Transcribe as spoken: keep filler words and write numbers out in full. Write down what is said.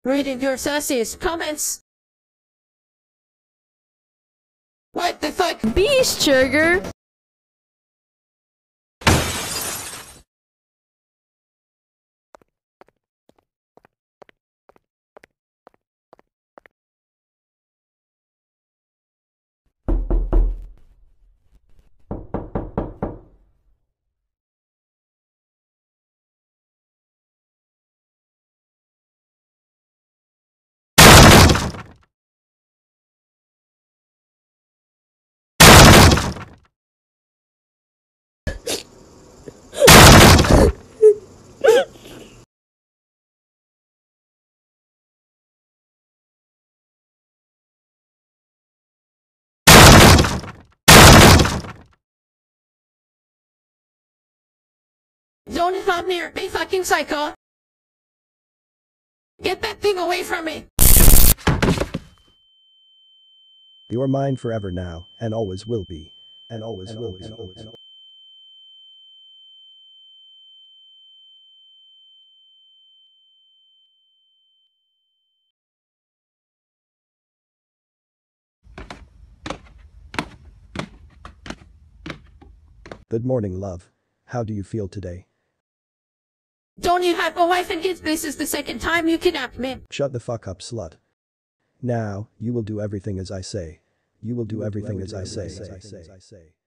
reading your sassiest comments. What the fuck? Beast sugar. Don't come near me, fucking psycho! Get that thing away from me! You're mine forever now, and always will be. And always will be. Good morning, love. How do you feel today? Don't you have a wife and kids? This is the second time you kidnapped me. Shut the fuck up, slut. Now, you will do everything as I say. You will do everything as I say.